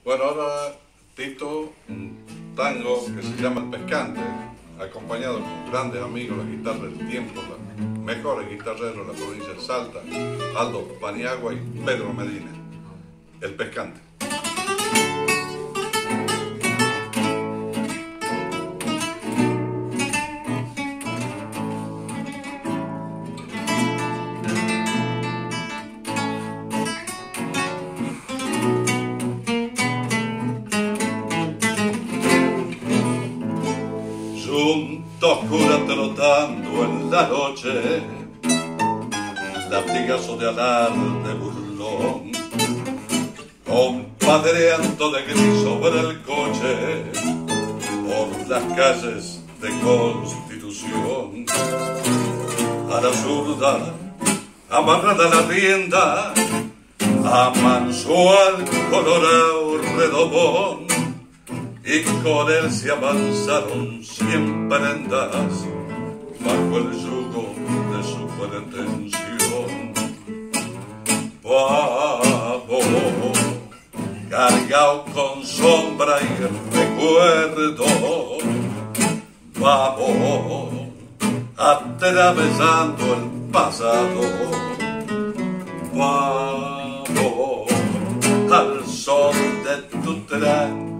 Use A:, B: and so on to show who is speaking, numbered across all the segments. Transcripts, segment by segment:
A: Bueno, ahora Tito, un tango que se llama El Pescante, acompañado con grandes amigos, las guitarras del tiempo, los mejores guitarreros de la provincia de Salta, Aldo Paniagua y Pedro Medina. El Pescante. Juntos cura trotando en la noche, latigazo de alarde burlón, compadreando de gris sobre el coche, por las calles de Constitución. A la zurda, amarrada la rienda, amansó al colorado redomón, y con él se avanzaron 100 prendas bajo el yugo de su pretensión. Vamos, cargado con sombra y recuerdo, vamos, atravesando el pasado, vamos, al son de tu tranquilidad.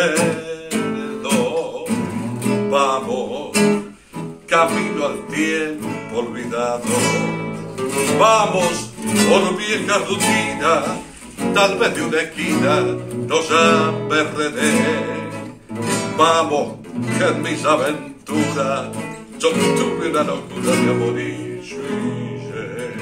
A: Vamos, camino al tiempo olvidado. Vamos, por vieja rutina, tal vez de una esquina nos aperrené. Vamos, que en mis aventuras yo tuve una locura de amor y suille.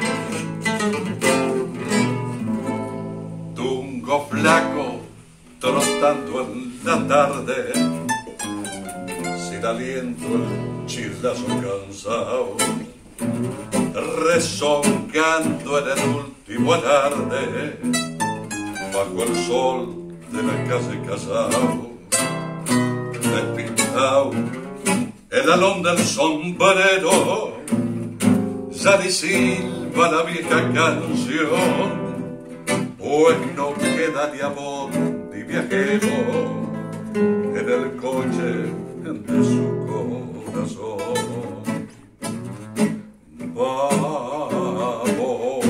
A: Tungo flaco trotando en la tarde, sin aliento el chilazo cansado, rezongando en el último alarde, bajo el sol de la casa Casao, despintado el alón del sombrero, ya ni silba la vieja canción, pues no queda ni amor ni viajero en el coche de su corazón. Vamos,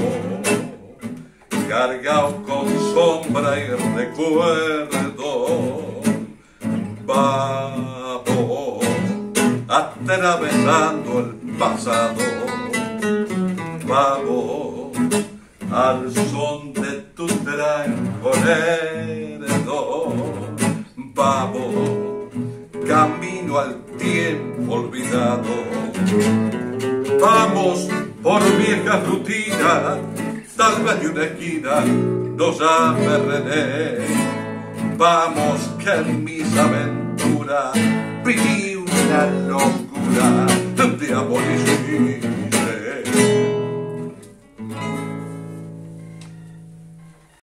A: cargado con sombra y recuerdo, vamos, atravesando el pasado, vamos, al son de tu tranquilidad, vamos, camino al tiempo olvidado. Vamos, por vieja rutina, tal vez de una esquina nos aperrené. Vamos, que en mis aventuras viví una locura